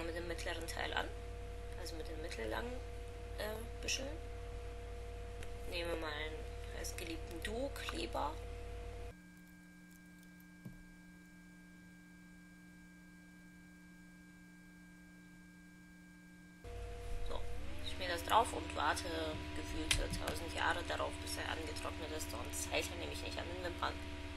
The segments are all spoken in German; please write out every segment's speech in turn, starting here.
mit dem mittleren Teil an, also mit den mittellangen Büscheln. Nehme meinen heißgeliebten Duo-Kleber. So, schmier das drauf und warte gefühlte 1000 Jahre darauf, bis er angetrocknet ist, sonst hält er nämlich nicht an den Wimpern.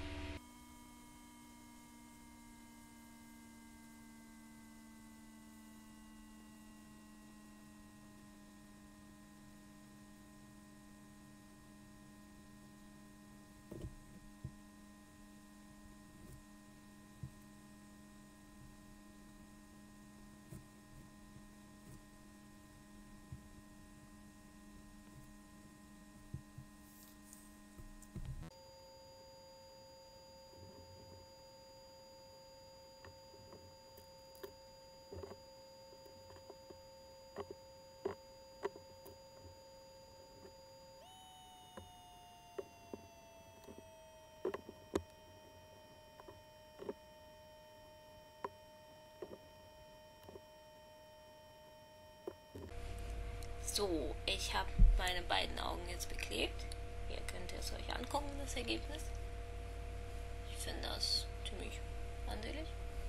So, ich habe meine beiden Augen jetzt beklebt. Hier könnt ihr es euch angucken, das Ergebnis. Ich finde das ziemlich ansehnlich.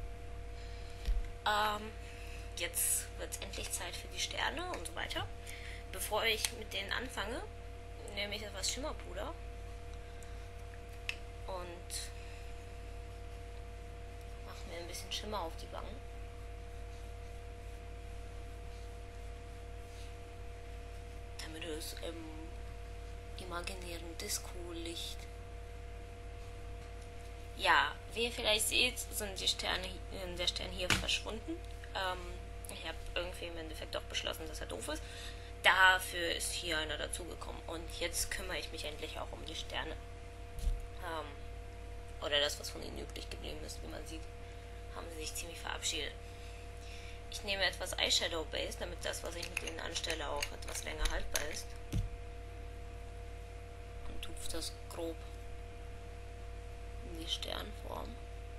Jetzt wird es endlich Zeit für die Sterne und so weiter. Bevor ich mit denen anfange, nehme ich etwas Schimmerpuder und mache mir ein bisschen Schimmer auf die Wangen. Damit es im imaginären Disco-Licht. Ja, wie ihr vielleicht seht, sind die Sterne, der Stern hier verschwunden. Ich habe irgendwie im Endeffekt doch beschlossen, dass er doof ist. Dafür ist hier einer dazugekommen. Und jetzt kümmere ich mich endlich auch um die Sterne. Oder das, was von ihnen übrig geblieben ist. Wie man sieht, haben sie sich ziemlich verabschiedet. Ich nehme etwas Eyeshadow Base, damit das, was ich mit ihnen anstelle, auch etwas länger haltbar ist. Und tupfe das grob in die Sternform.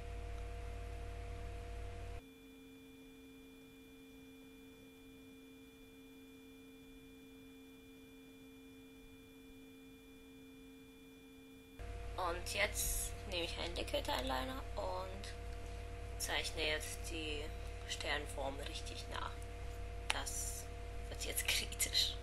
Und jetzt nehme ich einen Liquid Eyeliner und zeichne jetzt die Sternform richtig nach. Das wird jetzt kritisch.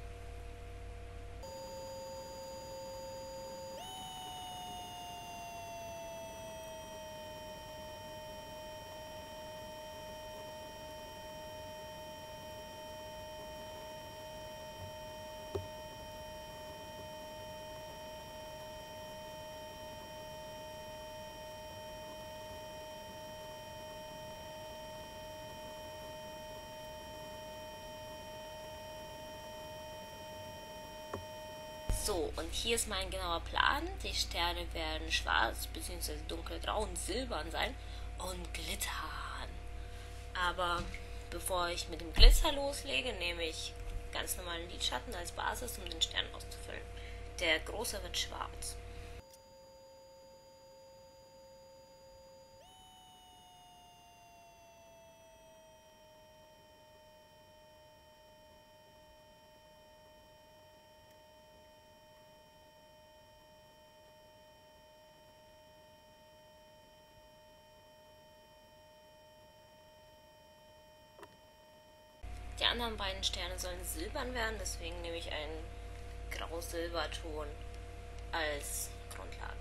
So, und hier ist mein genauer Plan. Die Sterne werden schwarz bzw. dunkelgrau und silbern sein und glittern. Aber bevor ich mit dem Glitzer loslege, nehme ich ganz normalen Lidschatten als Basis, um den Stern auszufüllen. Der große wird schwarz. Die anderen beiden Sterne sollen silbern werden, deswegen nehme ich einen Grau-Silberton als Grundlage.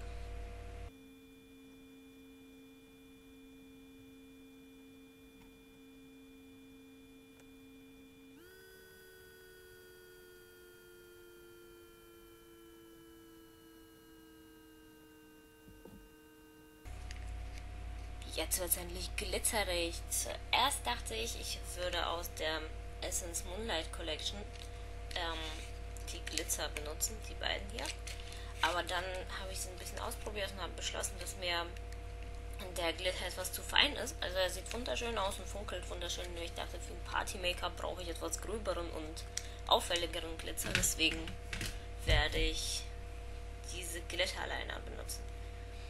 Jetzt wird es endlich glitzerig. Zuerst dachte ich, ich würde aus der Essence Moonlight Collection die Glitzer benutzen, die beiden hier. Aber dann habe ich sie ein bisschen ausprobiert und habe beschlossen, dass mir der Glitter etwas zu fein ist. Also er sieht wunderschön aus und funkelt wunderschön. Nur ich dachte, für ein Party-Make-up brauche ich etwas gröberen und auffälligeren Glitzer. Deswegen werde ich diese Glitterliner benutzen.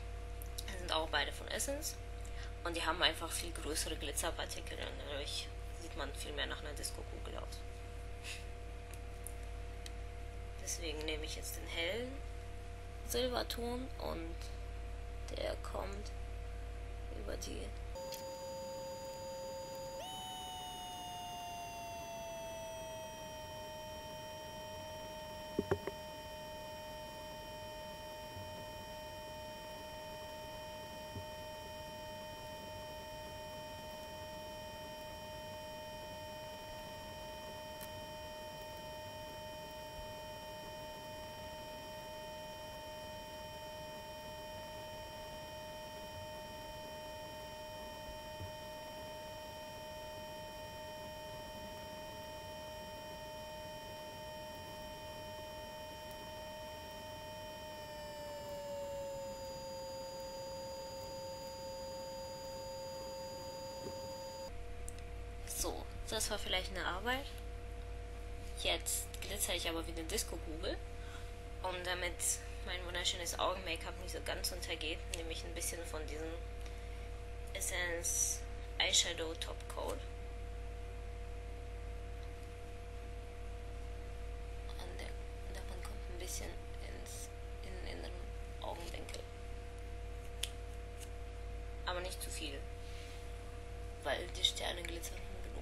Die sind auch beide von Essence. Und die haben einfach viel größere Glitzerpartikel. Und dadurch sieht man viel mehr nach einer Disco-Kugel aus. Deswegen nehme ich jetzt den hellen Silberton und der kommt über die so, das war vielleicht eine Arbeit. Jetzt glitzer ich aber wie eine Disco-Kugel. Und damit mein wunderschönes Augen-Make-up nicht so ganz untergeht, nehme ich ein bisschen von diesem Essence Eyeshadow Top Coat. Und davon kommt ein bisschen in den inneren Augenwinkel. Aber nicht zu viel, weil die Sterne glitzern genug.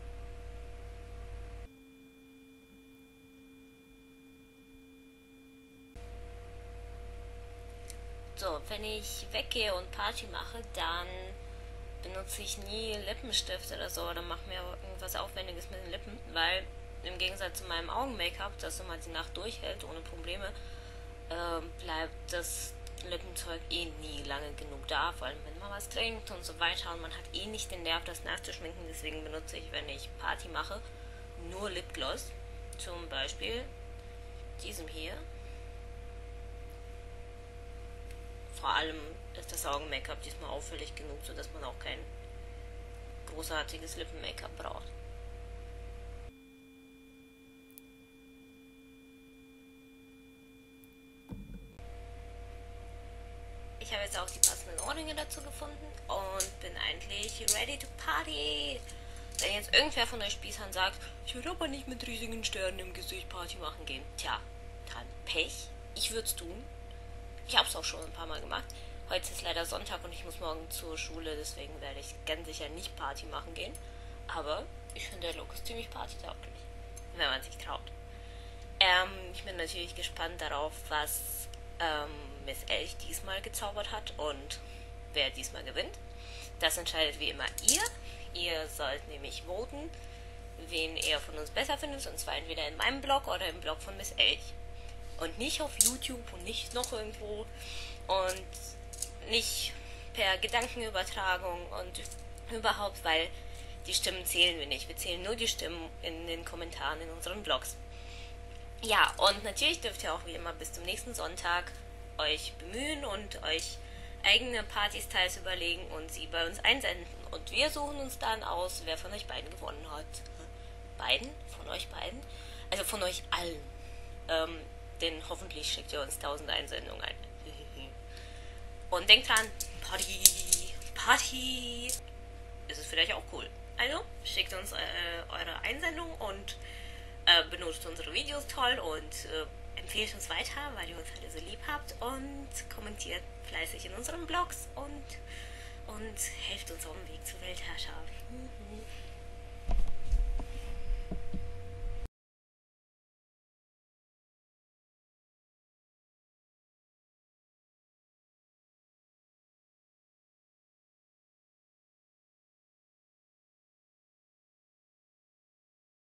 So, wenn ich weggehe und Party mache, dann benutze ich nie Lippenstift oder so oder mache mir irgendwas Aufwendiges mit den Lippen, weil im Gegensatz zu meinem Augen-Make-up, das immer die Nacht durchhält ohne Probleme, bleibt das Lippenzeug eh nie lange genug da, vor allem wenn man was trinkt und so weiter und man hat eh nicht den Nerv, das nachzuschminken. Deswegen benutze ich, wenn ich Party mache, nur Lipgloss, zum Beispiel diesem hier. Vor allem ist das Augen-Make-up diesmal auffällig genug, sodass man auch kein großartiges Lippen-Make-up braucht. Ich habe jetzt auch die passenden Ohrringe dazu gefunden und bin eigentlich ready to party. Wenn jetzt irgendwer von euch Spießern sagt, ich würde aber nicht mit riesigen Sternen im Gesicht Party machen gehen, tja, dann Pech. Ich würde es tun. Ich habe es auch schon ein paar Mal gemacht. Heute ist leider Sonntag und ich muss morgen zur Schule, deswegen werde ich ganz sicher nicht Party machen gehen. Aber ich finde, der Look ist ziemlich partytauglich, wenn man sich traut. Ich bin natürlich gespannt darauf, was Miss Elch diesmal gezaubert hat und wer diesmal gewinnt. Das entscheidet wie immer ihr. Ihr sollt nämlich voten, wen ihr von uns besser findet, und zwar entweder in meinem Blog oder im Blog von Miss Elch. Und nicht auf YouTube und nicht noch irgendwo und nicht per Gedankenübertragung und überhaupt, weil die Stimmen zählen wir nicht. Wir zählen nur die Stimmen in den Kommentaren in unseren Blogs. Ja, und natürlich dürft ihr auch wie immer bis zum nächsten Sonntag euch bemühen und euch eigene Party-Styles überlegen und sie bei uns einsenden. Und wir suchen uns dann aus, wer von euch beiden gewonnen hat. Beiden? Von euch beiden? Also von euch allen. Denn hoffentlich schickt ihr uns 1000 Einsendungen ein. Und denkt dran, Party, Party. Ist es vielleicht auch cool. Also, schickt uns eure Einsendung und benutzt unsere Videos toll und empfehlt uns weiter, weil ihr uns alle so lieb habt, und kommentiert fleißig in unseren Blogs und helft uns auf dem Weg zur Weltherrschaft.